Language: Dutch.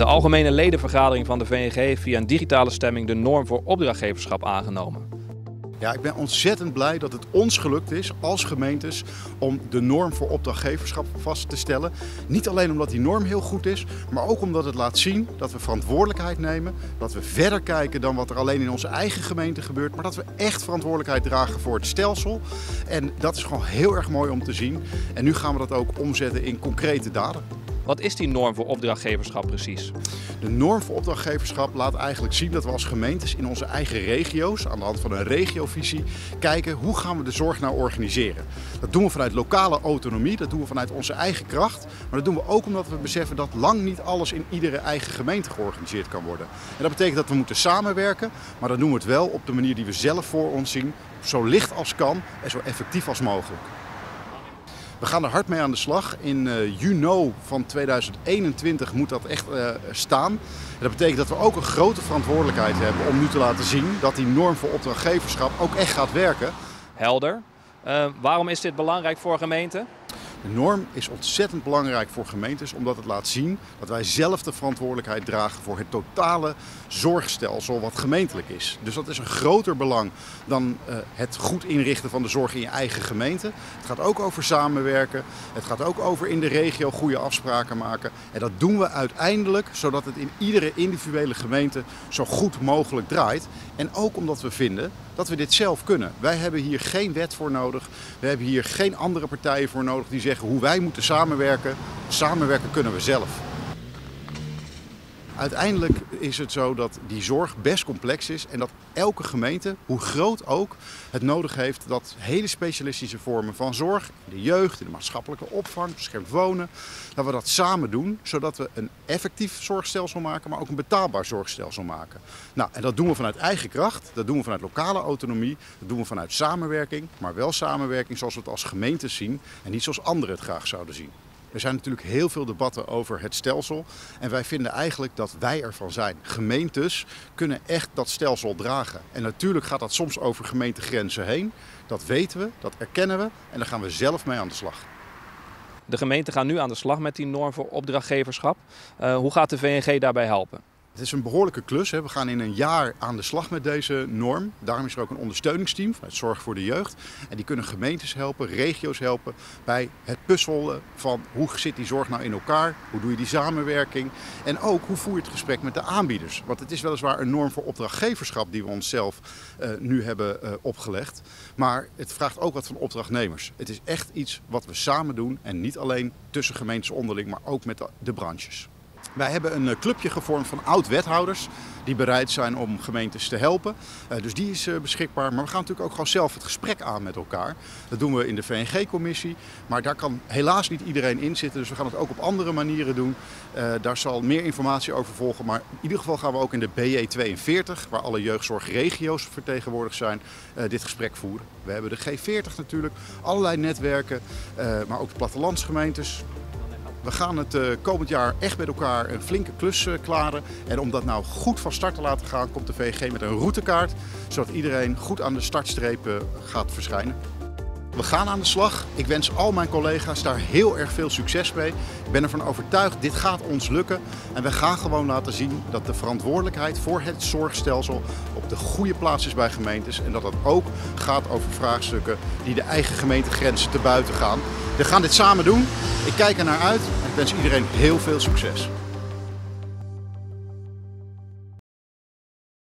De algemene ledenvergadering van de VNG heeft via een digitale stemming de norm voor opdrachtgeverschap aangenomen. Ja, ik ben ontzettend blij dat het ons gelukt is als gemeentes om de norm voor opdrachtgeverschap vast te stellen. Niet alleen omdat die norm heel goed is, maar ook omdat het laat zien dat we verantwoordelijkheid nemen. Dat we verder kijken dan wat er alleen in onze eigen gemeente gebeurt. Maar dat we echt verantwoordelijkheid dragen voor het stelsel. En dat is gewoon heel erg mooi om te zien. En nu gaan we dat ook omzetten in concrete daden. Wat is die norm voor opdrachtgeverschap precies? De norm voor opdrachtgeverschap laat eigenlijk zien dat we als gemeentes in onze eigen regio's, aan de hand van een regiovisie, kijken hoe gaan we de zorg nou organiseren. Dat doen we vanuit lokale autonomie, dat doen we vanuit onze eigen kracht. Maar dat doen we ook omdat we beseffen dat lang niet alles in iedere eigen gemeente georganiseerd kan worden. En dat betekent dat we moeten samenwerken, maar dan doen we het wel op de manier die we zelf voor ons zien, zo licht als kan en zo effectief als mogelijk. We gaan er hard mee aan de slag. In juni van 2021 moet dat echt staan. En dat betekent dat we ook een grote verantwoordelijkheid hebben om nu te laten zien dat die norm voor opdrachtgeverschap ook echt gaat werken. Helder. Waarom is dit belangrijk voor gemeenten? De norm is ontzettend belangrijk voor gemeentes omdat het laat zien dat wij zelf de verantwoordelijkheid dragen voor het totale zorgstelsel wat gemeentelijk is. Dus dat is een groter belang dan het goed inrichten van de zorg in je eigen gemeente. Het gaat ook over samenwerken, het gaat ook over in de regio goede afspraken maken. En dat doen we uiteindelijk zodat het in iedere individuele gemeente zo goed mogelijk draait. En ook omdat we vinden dat we dit zelf kunnen. Wij hebben hier geen wet voor nodig. We hebben hier geen andere partijen voor nodig die zeggen hoe wij moeten samenwerken. Samenwerken kunnen we zelf. Uiteindelijk is het zo dat die zorg best complex is en dat elke gemeente, hoe groot ook, het nodig heeft dat hele specialistische vormen van zorg, in de jeugd, in de maatschappelijke opvang, beschermd wonen, dat we dat samen doen, zodat we een effectief zorgstelsel maken, maar ook een betaalbaar zorgstelsel maken. Nou, en dat doen we vanuit eigen kracht, dat doen we vanuit lokale autonomie, dat doen we vanuit samenwerking, maar wel samenwerking zoals we het als gemeentes zien en niet zoals anderen het graag zouden zien. Er zijn natuurlijk heel veel debatten over het stelsel en wij vinden eigenlijk dat wij ervan zijn. Gemeentes kunnen echt dat stelsel dragen. En natuurlijk gaat dat soms over gemeentegrenzen heen. Dat weten we, dat erkennen we en daar gaan we zelf mee aan de slag. De gemeenten gaan nu aan de slag met die norm voor opdrachtgeverschap. Hoe gaat de VNG daarbij helpen? Het is een behoorlijke klus. We gaan in een jaar aan de slag met deze norm. Daarom is er ook een ondersteuningsteam vanuit Zorg voor de Jeugd. En die kunnen gemeentes helpen, regio's helpen bij het puzzelen van hoe zit die zorg nou in elkaar? Hoe doe je die samenwerking? En ook hoe voer je het gesprek met de aanbieders? Want het is weliswaar een norm voor opdrachtgeverschap die we onszelf nu hebben opgelegd. Maar het vraagt ook wat van opdrachtnemers. Het is echt iets wat we samen doen en niet alleen tussen gemeentes onderling, maar ook met de branches. Wij hebben een clubje gevormd van oud-wethouders die bereid zijn om gemeentes te helpen. Dus die is beschikbaar. Maar we gaan natuurlijk ook gewoon zelf het gesprek aan met elkaar. Dat doen we in de VNG-commissie. Maar daar kan helaas niet iedereen in zitten. Dus we gaan het ook op andere manieren doen. Daar zal meer informatie over volgen. Maar in ieder geval gaan we ook in de BJ42, waar alle jeugdzorgregio's vertegenwoordigd zijn, dit gesprek voeren. We hebben de G40 natuurlijk, allerlei netwerken, maar ook de plattelandsgemeentes. We gaan het komend jaar echt met elkaar een flinke klus klaren. En om dat nou goed van start te laten gaan, komt de VNG met een routekaart. Zodat iedereen goed aan de startstreep gaat verschijnen. We gaan aan de slag. Ik wens al mijn collega's daar heel erg veel succes mee. Ik ben ervan overtuigd, dit gaat ons lukken. En we gaan gewoon laten zien dat de verantwoordelijkheid voor het zorgstelsel op de goede plaats is bij gemeentes. En dat het ook gaat over vraagstukken die de eigen gemeentegrenzen te buiten gaan. We gaan dit samen doen. Ik kijk er naar uit en ik wens iedereen heel veel succes.